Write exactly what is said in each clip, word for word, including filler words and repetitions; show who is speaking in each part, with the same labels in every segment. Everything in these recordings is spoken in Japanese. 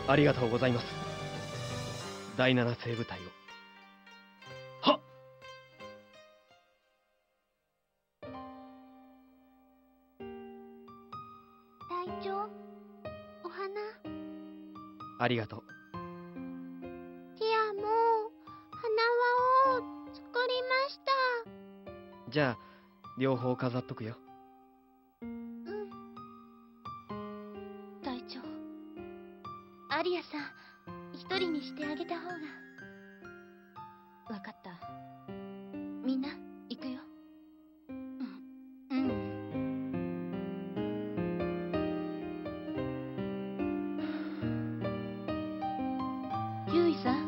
Speaker 1: ありがとうございます。第七西部隊を。はっ。
Speaker 2: 隊長、お花。
Speaker 1: ありがとう。
Speaker 2: ティアも花輪を作りました。
Speaker 1: じゃあ両方飾っとくよ。
Speaker 2: うん。隊長、アリアさん一人にしてあげた方が。わかった。みんな行くよ。うん。うん。ユイさん。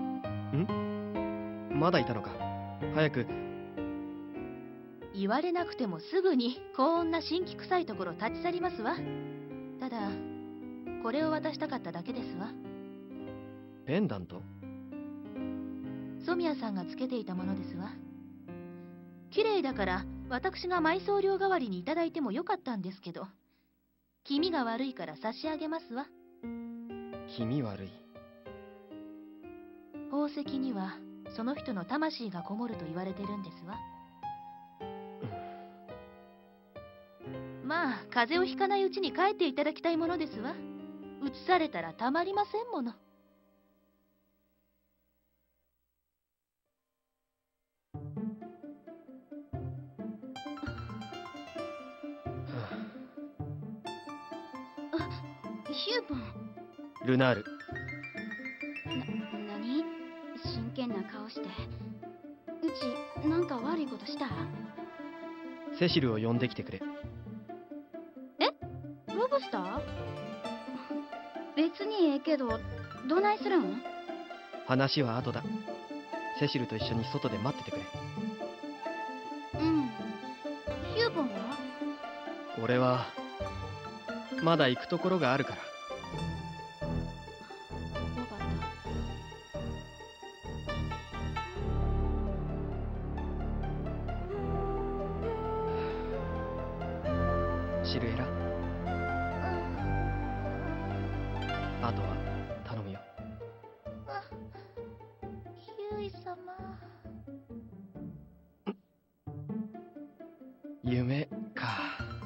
Speaker 1: ん？まだいたのか。早く。
Speaker 3: 言われなくてもすぐにこんな新規臭いところ立ち去りますわ。ただこれを渡したかっただけですわ。
Speaker 1: ペンダント？
Speaker 3: ソミアさんがつけていたものですわ。綺麗だから私が埋葬料代わりにいただいてもよかったんですけど、気味が悪いから差し上げますわ。
Speaker 1: 気味悪い？
Speaker 3: 宝石にはその人の魂がこもると言われてるんですわ。まあ風邪をひかないうちに帰っていただきたいものですわ。移されたらたまりませんもの。
Speaker 2: ヒューポン。
Speaker 1: ルナール。
Speaker 2: な、なに？真剣な顔して。うち、なんか悪いことした？
Speaker 1: セシルを呼んできてくれ。
Speaker 2: え？ロブスター？別にええけど、どないするん？
Speaker 1: 話は後だ。セシルと一緒に外で待っててくれ。
Speaker 2: うん。ヒューポンは？
Speaker 1: 俺はまだ行くところがあるから。
Speaker 2: よかった。
Speaker 1: シルエラ、あとは頼むよ。
Speaker 2: あ、ヒューイ様。
Speaker 1: 夢か。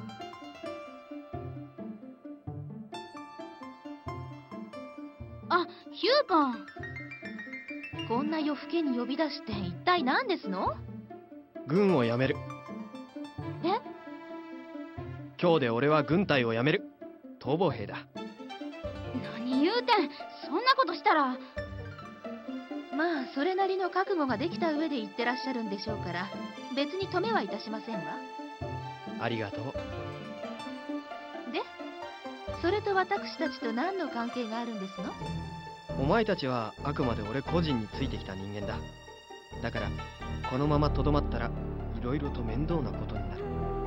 Speaker 2: あ、ヒューポン。
Speaker 3: こんな夜更けに呼び出して一体何ですの？
Speaker 1: 軍を辞める。
Speaker 2: え？
Speaker 1: 今日で俺は軍隊を辞める。逃亡兵だ。
Speaker 2: 何言うてん。そんなことしたら。
Speaker 3: まあそれなりの覚悟ができた上で言ってらっしゃるんでしょうから、別に止めはいたしませんわ。
Speaker 1: ありがとう。
Speaker 3: で、それと私たちと何の関係があるんですの？
Speaker 1: お前たちはあくまで俺個人についてきた人間だ。だからこのままとどまったらいろいろと面倒なことになる。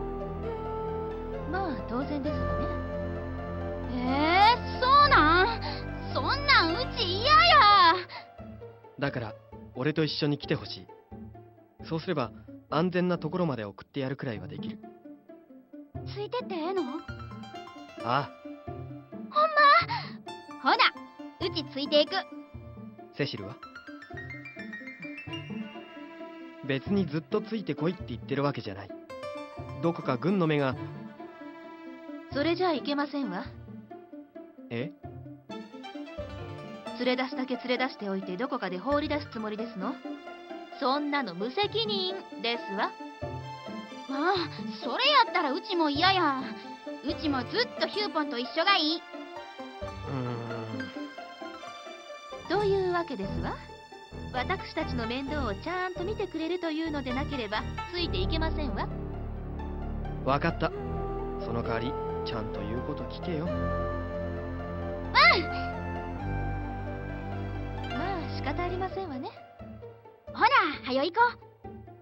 Speaker 3: まあ当然ですわね。
Speaker 2: えー、そうなん？そんなんうち嫌や。
Speaker 1: だから俺と一緒に来てほしい。そうすれば安全なところまで送ってやるくらいはできる。
Speaker 2: ついてってええの？
Speaker 1: ああ。
Speaker 2: ほんま？ほな、うちついていく。
Speaker 1: セシルは？別にずっとついてこいって言ってるわけじゃない。どこか軍の目が。
Speaker 3: それじゃあいけませんわ。
Speaker 1: え？
Speaker 3: 連れ出すだけ連れ出しておいてどこかで放り出すつもりですの？そんなの無責任ですわ。
Speaker 2: ああ、それやったらうちも嫌や。うちもずっとヒューポンと一緒がいい。
Speaker 1: うーん。
Speaker 3: というわけですわ。私たちの面倒をちゃんと見てくれるというのでなければついていけませんわ。
Speaker 1: わかった。その代わりちゃんと言うこと聞けよ。
Speaker 2: うん。
Speaker 3: まあ仕方ありませんわね。
Speaker 2: ほな、はよ行こう。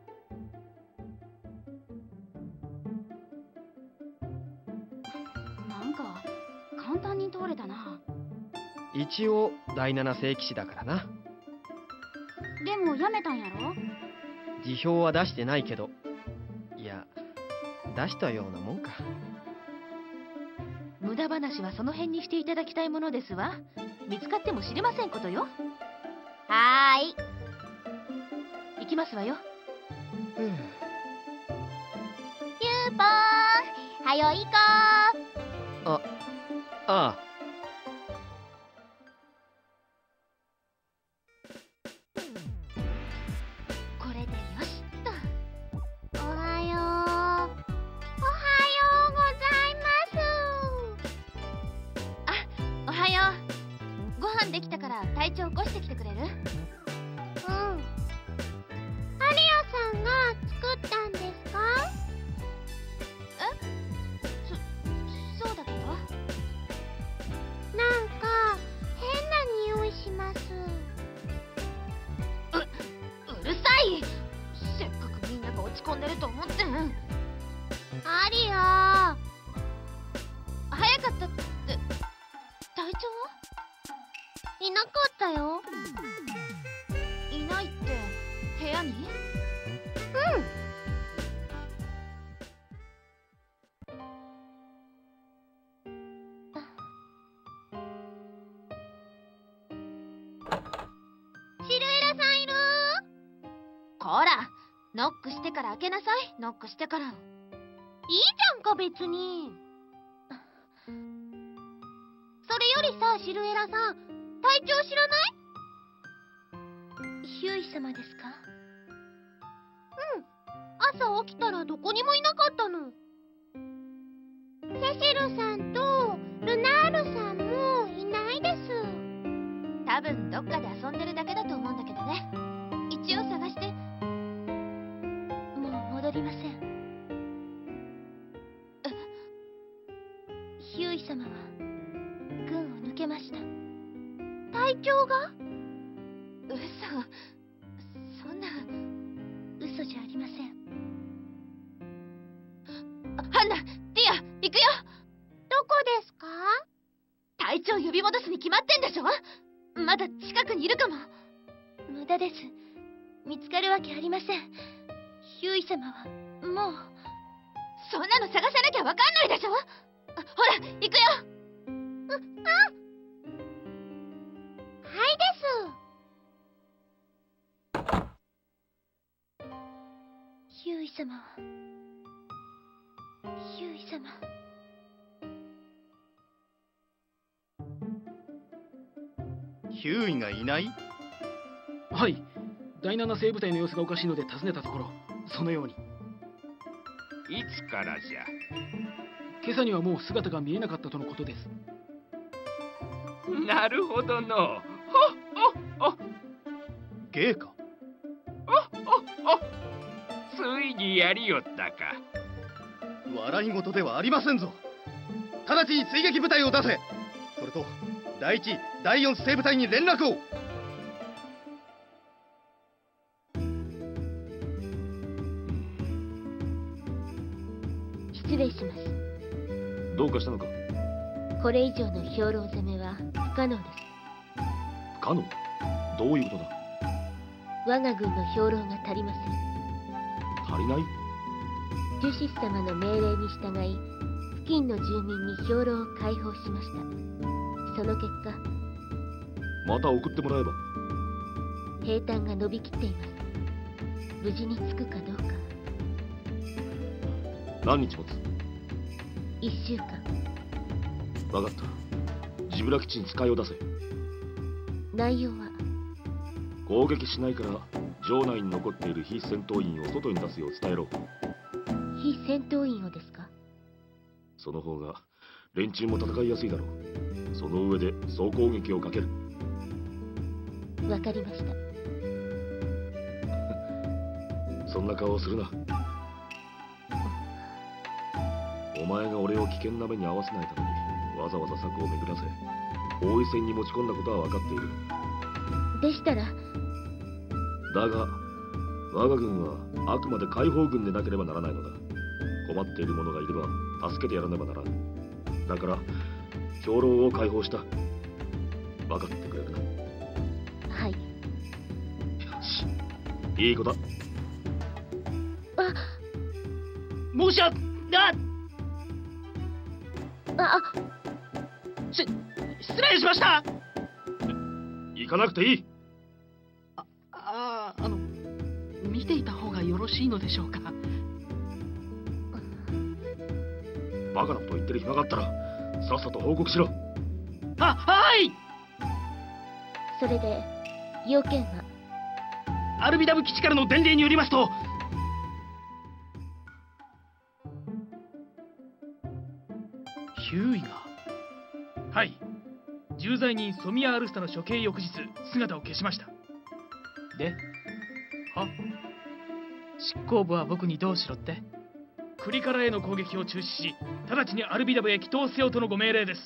Speaker 2: なんか簡単に通れたな。
Speaker 1: 一応第七聖騎士だからな。
Speaker 2: でもやめたんやろ？
Speaker 1: 辞表は出してないけど、いや出したようなもんか。
Speaker 3: 無駄話はその辺にしていただきたいものですわ。見つかっても知りませんことよ。
Speaker 2: はーい。
Speaker 3: 行きますわよ。
Speaker 1: うん。
Speaker 2: ピューポーはよ行こ
Speaker 1: あ、ああ。
Speaker 2: これでよしっと。おはよう。おはようございます。
Speaker 3: あ、おはよう。ご飯できたから体調起こしてきてくれる？
Speaker 2: うん。アリアさんが作ったんですか？
Speaker 3: そ、そうだけど。
Speaker 2: なんか変な匂いします。
Speaker 3: う、うるさい！せっかくみんなが落ち込んでると思ってん。
Speaker 2: アリア。
Speaker 3: 早かったって、体調
Speaker 2: いなかったよ。
Speaker 3: はいないって、部屋に？
Speaker 2: うん。シルエラさんいる？
Speaker 3: こら、ノックしてから開けなさい。ノックしてから。
Speaker 2: いいじゃんか別に。それよりさ、シルエラさん、体調知らない？
Speaker 3: ヒューイ様ですか？
Speaker 2: うん。朝起きたらどこにもいなかったの。セシルさんとルナールさんもいないです。
Speaker 3: 多分どっかで遊んでるだけだと思うんだけどね。一応探して。もう戻りません。ヒューイ様は軍を抜けました。
Speaker 2: 体調が？
Speaker 3: 嘘、そんな。嘘じゃありません。ハンナ、ディア、行くよ。
Speaker 2: どこですか？
Speaker 3: 隊長呼び戻すに決まってんでしょ。まだ近くにいるかも。無駄です。見つかるわけありません。ヒューイ様はもう。そんなの探さなきゃわかんないでしょ。ほら、行くよ。
Speaker 2: う、うん。はいです。
Speaker 3: ヒューイ様はヒューイ様。
Speaker 1: ヒューイがいない？
Speaker 4: はい。だいなな生部隊の様子がおかしいので訪ねたところ、そのように。
Speaker 5: いつからじゃ？
Speaker 4: 今朝にはもう姿が見えなかったとのことです。
Speaker 5: なるほどの。ほっほっほ。
Speaker 1: ゲイか？
Speaker 5: ほっほっほ。ついにやりよったか。
Speaker 1: 笑い事ではありませんぞ。直ちに追撃部隊を出せ。それとだいいち、だいよん生部隊に連絡を。
Speaker 6: 失礼します。
Speaker 5: どうかしたのか？
Speaker 6: これ以上の兵糧攻めは不可能です。
Speaker 5: 不可能？どういうことだ？
Speaker 6: 我が軍の兵糧が足りません。
Speaker 5: 足りない？
Speaker 6: ジュシス様の命令に従い、付近の住民に兵糧を開放しました。その結果、
Speaker 5: また送ってもらえば。
Speaker 6: 兵隊が伸びきっています。無事に着くかどうか。
Speaker 5: 何日持つ？
Speaker 6: 一週間。
Speaker 5: 分かった。ジブラ基地に使いを出せ。
Speaker 6: 内容は？
Speaker 5: 攻撃しないから城内に残っている非戦闘員を外に出すよう伝えろ。
Speaker 6: 非戦闘員をですか？
Speaker 5: その方が連中も戦いやすいだろう。その上で総攻撃をかける。
Speaker 6: わかりました。
Speaker 5: そんな顔をするな。お前が俺を危険な目に遭わせないためにわざわざ策を巡らせ包囲戦に持ち込んだことは分かっている。
Speaker 6: でしたら。
Speaker 5: だが我が軍はあくまで解放軍でなければならないのだ。困っている者がいれば助けてやらねばならん。だから兵糧を解放した。分かってくれるな？
Speaker 6: はい。
Speaker 5: よし、いい子だ。
Speaker 6: あ、
Speaker 4: 申し訳な
Speaker 6: あ、
Speaker 4: 失礼しました。
Speaker 5: 行かなくていい。
Speaker 4: あああの見ていた方がよろしいのでしょうか。
Speaker 5: バカなこと言ってる暇があったらさっさと報告しろ。
Speaker 4: ははい。
Speaker 6: それで要件は？
Speaker 4: アルビダブ基地からの伝令によりますと、ヒューイが、はい、重罪人ソミア・アルスタの処刑翌日姿を消しました。で、は執行部は僕にどうしろって？クリカラへの攻撃を中止し、直ちにアルビダブへ帰投せよとのご命令です。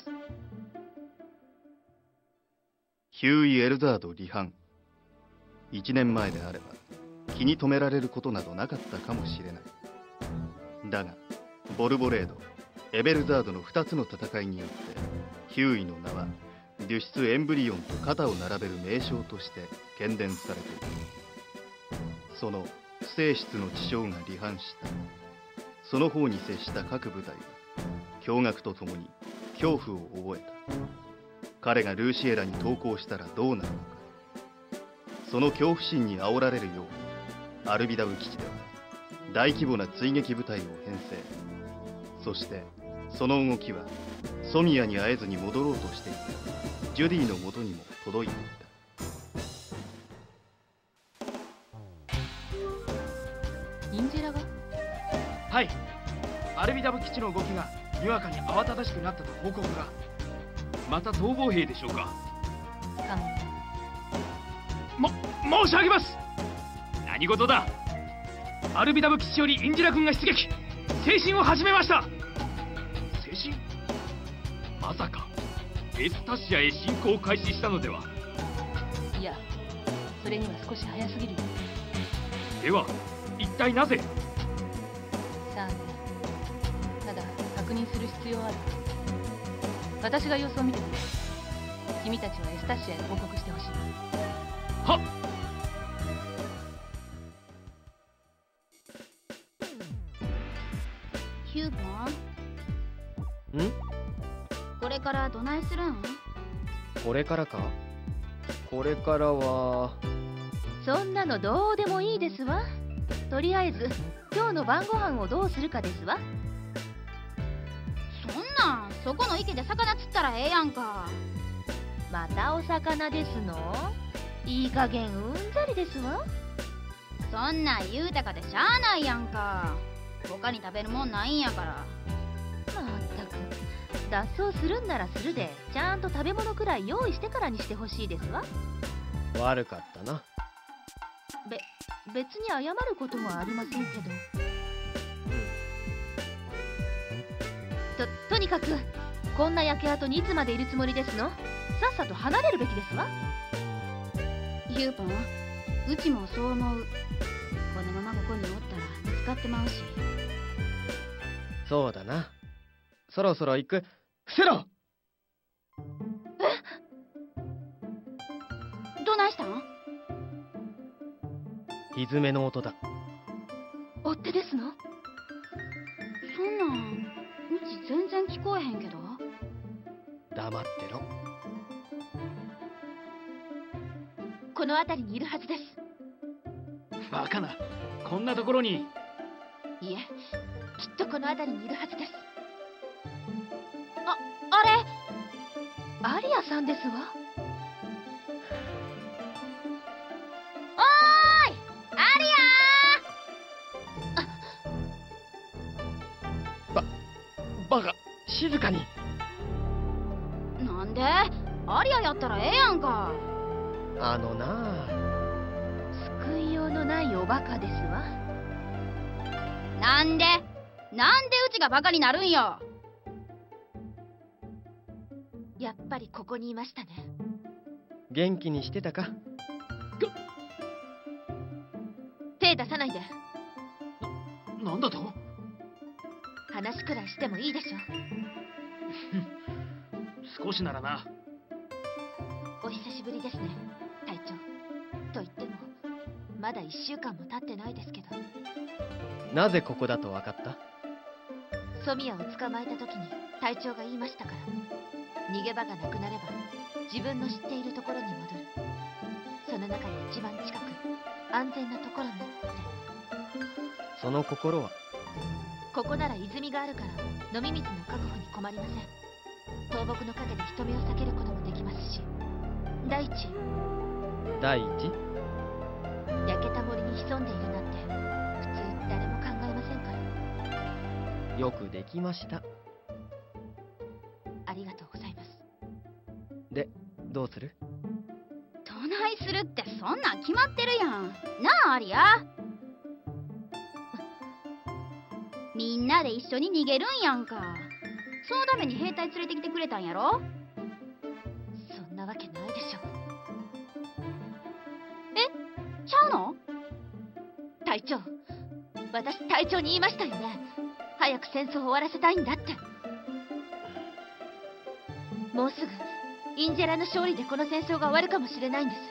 Speaker 7: ヒューイ・エルダード離反。一年前であれば気に留められることなどなかったかもしれない。だがボルボレード、エベルザードのふたつの戦いによってヒューイの名はデュシス・エンブリオンと肩を並べる名将として喧伝されている。その不正室の知将が離反した。その方に接した各部隊は驚愕とともに恐怖を覚えた。彼がルーシエラに投降したらどうなるのか。その恐怖心に煽られるようアルビダブ基地では大規模な追撃部隊を編成。そしてその動きはソミアに会えずに戻ろうとしていたジュディのもとにも届いてい
Speaker 3: た。インジェラが？
Speaker 4: はい、アルビダブ基地の動きがにわかに慌ただしくなったと報告が。また逃亡兵でしょうか？
Speaker 3: かも。
Speaker 4: も申し上げます。何事だ？アルビダブ基地よりインジラ軍が出撃、精神を始めました。精神？まさかエスタシアへ侵攻を開始したのでは？
Speaker 3: いや、それには少し早すぎるよ。
Speaker 4: では一体なぜ？
Speaker 3: さあね、ただ確認する必要はある。私が様子を見てみる。君たちはエスタシアへ報告してほしい。
Speaker 4: はっ。
Speaker 2: ヒューボン？
Speaker 1: ん？
Speaker 2: これからどないするん？
Speaker 1: これからか？これからは
Speaker 3: そんなのどうでもいいですわ。とりあえず今日の晩ご飯をどうするかですわ。
Speaker 2: そんなんそこの池で魚釣ったらええやんか。
Speaker 3: またお魚ですの？いい加減うんざりですわ。
Speaker 2: そんなん言うたかでしゃあないやんか。他に食べるもんないんやから。
Speaker 3: まったく脱走するんならするで、ちゃんと食べ物くらい用意してからにしてほしいですわ。
Speaker 1: 悪かったな。
Speaker 3: べ別に謝ることもありませんけど。ととにかくこんな焼け跡にいつまでいるつもりですの？さっさと離れるべきですわ。
Speaker 2: ヒューポン、うちもそう思う。このままここにおったら見つかってまうし。
Speaker 1: そうだな。そろそろ行く。伏せろ！
Speaker 2: え？どないしたん？
Speaker 1: 蹄の音だ。
Speaker 3: 追っ手ですの？
Speaker 2: そんなんうち全然聞こえへんけど。
Speaker 1: 黙ってろ。
Speaker 3: この辺りにいるはずです。
Speaker 4: バカな、こんなところに。
Speaker 3: いえ、きっとこの辺りにいるはずです。
Speaker 2: あ、あれ
Speaker 3: アリアさんですわ。
Speaker 2: おーい、アリアー！
Speaker 1: ば、バカ、静かに。
Speaker 2: なんで？アリアやったらええやんか。
Speaker 1: あのなあ、
Speaker 3: 救いようのないおバカですわ。
Speaker 2: なんでなんでうちがバカになるんよ。
Speaker 3: やっぱりここにいましたね。
Speaker 1: 元気にしてたか？
Speaker 3: 手出さないで。
Speaker 4: な、なんだと？
Speaker 3: 話くらいしてもいいでしょ。
Speaker 4: 少しならな。
Speaker 3: お久しぶりですね、隊長。と言ってもまだいっしゅうかんも経ってないですけど。
Speaker 1: なぜここだと分かった？
Speaker 3: ソミアを捕まえた時に隊長が言いましたから。 逃げ場がなくなれば自分の知っているところに戻る。その中で一番近く安全なところにって。
Speaker 1: その心は？
Speaker 3: ここなら泉があるから飲み水の確保に困りません。倒木の陰で人目を避けることもできますし。第一
Speaker 1: 第一？
Speaker 3: 焼けた森に潜んでいるなんて普通誰も考えませんから。
Speaker 1: よくできました。
Speaker 3: ありがとうございます。
Speaker 1: で、どうする？
Speaker 2: どないするってそんなん決まってるやん。なあアリア。みんなで一緒に逃げるんやんか。そのために兵隊連れてきてくれたんやろ。
Speaker 3: そんなわけないでしょ。
Speaker 2: え、ちゃうの？
Speaker 3: 隊長、私隊長に言いましたよね。早く戦争を終わらせたいんだって。もうすぐインジェラの勝利でこの戦争が終わるかもしれないんです。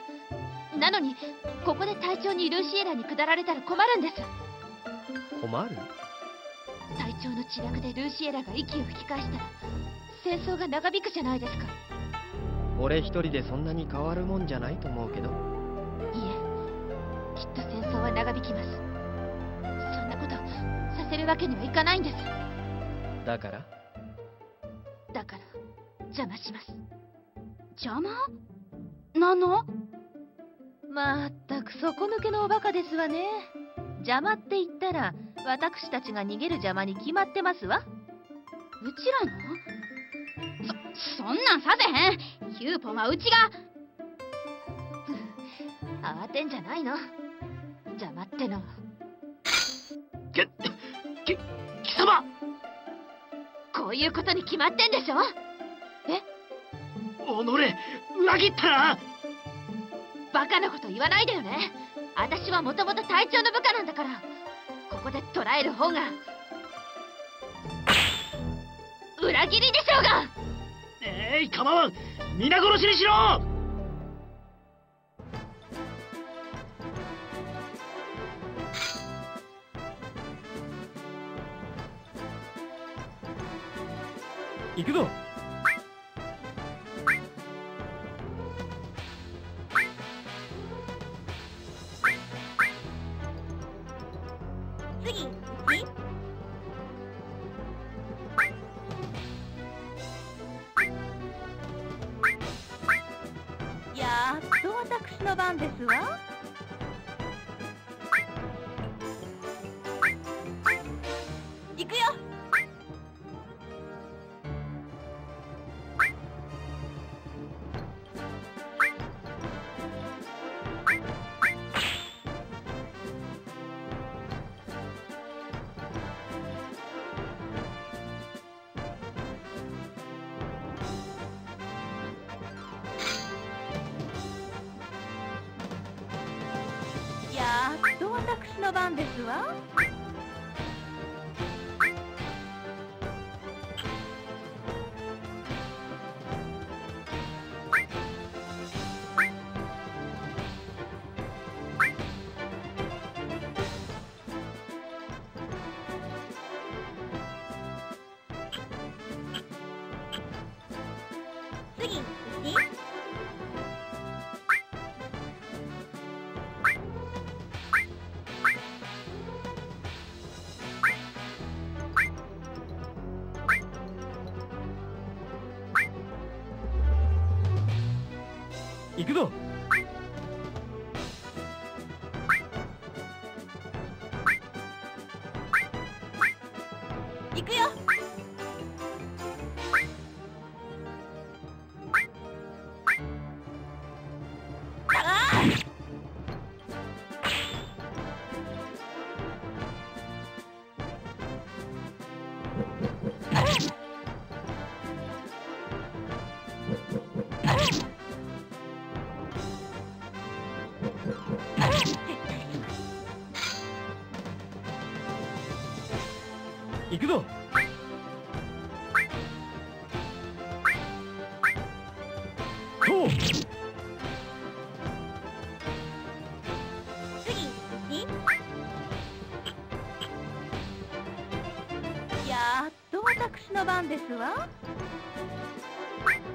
Speaker 3: なのにここで隊長にルーシエラに下られたら困るんです。
Speaker 1: 困る？
Speaker 3: 隊長の血落でルーシエラが息を吹き返したら戦争が長引くじゃないですか。
Speaker 1: 俺一人でそんなに変わるもんじゃないと思うけど。
Speaker 3: いえ、きっと戦争は長引きます。そんなことさせるわけにはいかないんです。
Speaker 1: だから
Speaker 3: だから邪魔します。
Speaker 2: 邪魔？なんの？
Speaker 3: まったく底抜けのおバカですわね。邪魔って言ったら私たちが逃げる邪魔に決まってますわ。
Speaker 2: うちらの？そ、そんなんさせへん。ヒューポンはうちが。
Speaker 3: 慌てんじゃないの。邪魔っての。
Speaker 4: け、け、貴様！
Speaker 3: こういうことに決まってんでしょ。え？
Speaker 4: おのれ、裏切ったな！
Speaker 3: バカなこと言わないでよね。私はもともと隊長の部下なんだから。ここで捕らえる方が裏切りでしょうが。
Speaker 4: えい、構わん。皆殺しにしろ！
Speaker 1: 行くぞ。
Speaker 2: 次、
Speaker 8: やっと私の番ですわ。行くよ。やっと私の番ですわ。次、
Speaker 1: 行くぞ。
Speaker 8: 行くよ。
Speaker 1: 行くぞ。こう。
Speaker 8: 次、やっと私の番ですわ。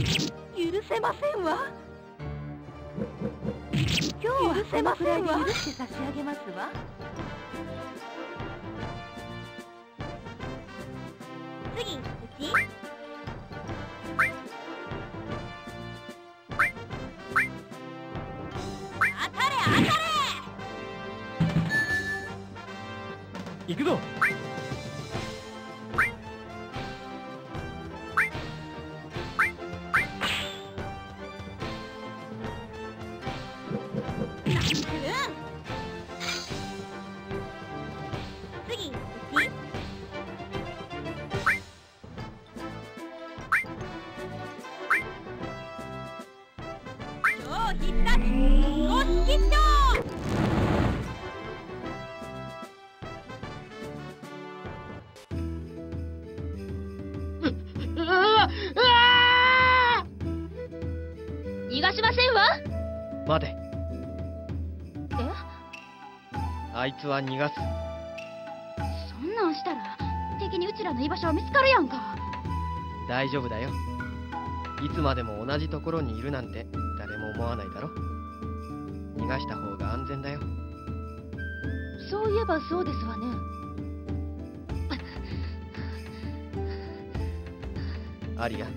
Speaker 8: 許せませんわ。今日は許せませんわ。許して差し上げますわ。次、うち。当たれ当たれ。
Speaker 4: 行くぞ。
Speaker 3: 逃がしませんわ。
Speaker 1: 待て。
Speaker 3: え？
Speaker 1: あいつは逃がす。
Speaker 3: そんなんしたら敵にうちらの居場所は見つかるやんか。
Speaker 1: 大丈夫だよ。いつまでも同じところにいるなんて誰も思わないだろ。逃がした方が安全だよ。
Speaker 3: そういえばそうですわね。
Speaker 1: アリア。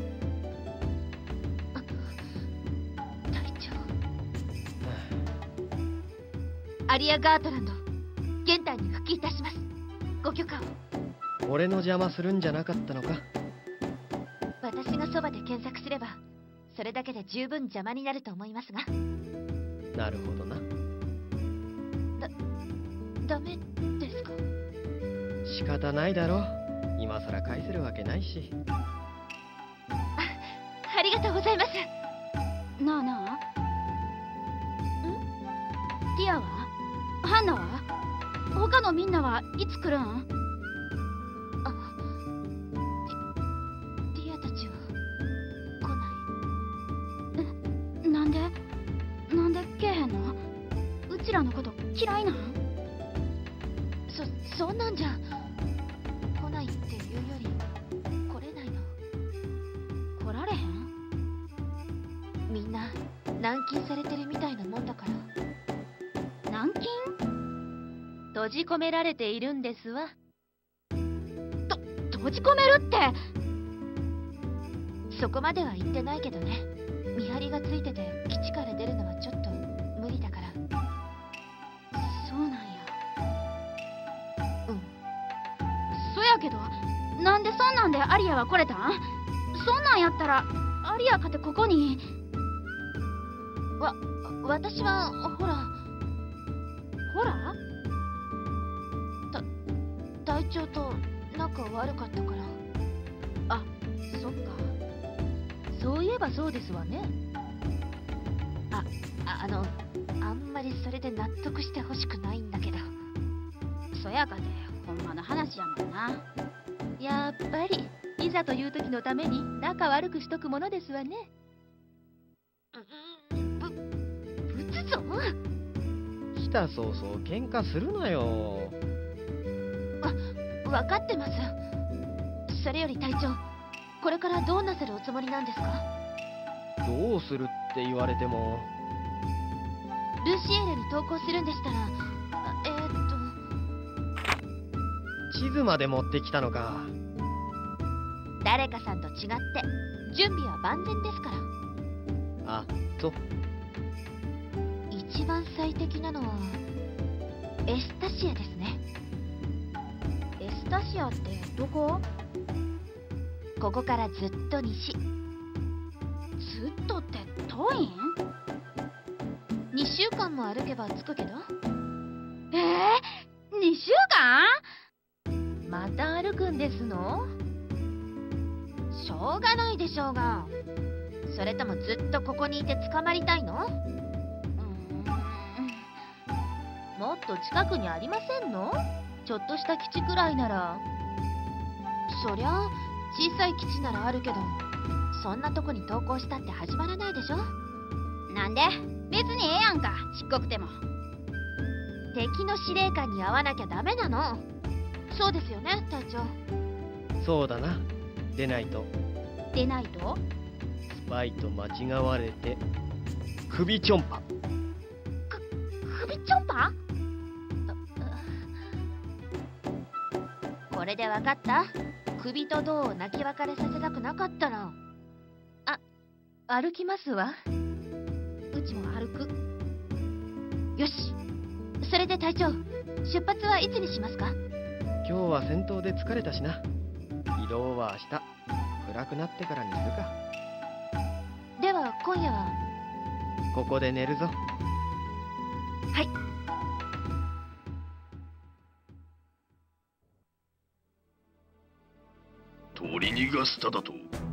Speaker 3: 隊長。アリア・ガートランド、現隊に復帰いたします。ご許可を。
Speaker 1: 俺の邪魔するんじゃなかったのか。
Speaker 3: 私がそばで検索すればそれだけで十分邪魔になると思いますが。
Speaker 1: なるほどな。
Speaker 3: だ、ダメですか？
Speaker 1: 仕方ないだろ。今さら返せるわけないし。
Speaker 3: あ、ありがとうございます。なあなあ。ん？ティアは？ハンナは？他のみんなはいつ来るん？あ、ティアたちは来ない。え、なんで？なんで来えへんの？うちらのこと嫌いなん？そ、そんなんじゃ来ないっていうより来れないの。来られへん？みんな軟禁されてるみたいなもんだから。軟禁？閉じ込められているんですわ。と、閉じ込めるって。そこまでは言ってないけどね。見張りがついてて基地から出るのはちょっと無理だから。そうなんや。うん。そやけど、なんでそんなんでアリアは来れたん？そんなんやったらアリアかてここに。わ、私はほらほらた隊長と仲悪かったから。あ、そっか。そういえばそうですわね。あ、あ、あの、あんまりそれで納得してほしくないんだけど。そやかて、ほんまの話やもんな。やっぱり、いざという時のために仲悪くしとくものですわね。ぶ、仏像？
Speaker 1: 来た早々喧嘩するなよ。
Speaker 3: わ、わかってます。それより隊長、これからどうなさるおつもりなんですか？
Speaker 1: どうするって言われても。
Speaker 3: ルシエールに投降するんでしたら、あ、えー、っと
Speaker 1: 地図まで持ってきたのか。
Speaker 3: 誰かさんと違って準備は万全ですから。
Speaker 1: あ、そう。
Speaker 3: 一番最適なのはエスタシアですね。エスタシアってどこ？ここからずっと西。ずっとって遠いん？にしゅうかんも歩けば着くけど。えー、にしゅうかん？また歩くんですの？しょうがないでしょうが。それともずっとここにいて捕まりたいの？うーん、もっと近くにありませんの？ちょっとした基地くらいなら。そりゃあ小さい基地ならあるけど、そんなとこに投降したって始まらないでしょ。なんで？別にええやんか、ちっこくても。敵の司令官に会わなきゃダメなの。そうですよね、隊長。
Speaker 1: そうだな。出ないと。
Speaker 3: 出ないと？
Speaker 1: スパイと間違われて首ちょんぱ。
Speaker 2: 首ちょんぱ？
Speaker 3: これでわかった？首と胴を泣き別れさせたくなかったら。あ、歩きますわ。
Speaker 2: うちも歩く。
Speaker 3: よし。それで隊長、出発はいつにしますか？
Speaker 1: 今日は戦闘で疲れたしな。移動は明日暗くなってからにするか。
Speaker 3: では今夜は
Speaker 1: ここで寝るぞ。
Speaker 3: はい。
Speaker 5: 取り逃がしただと？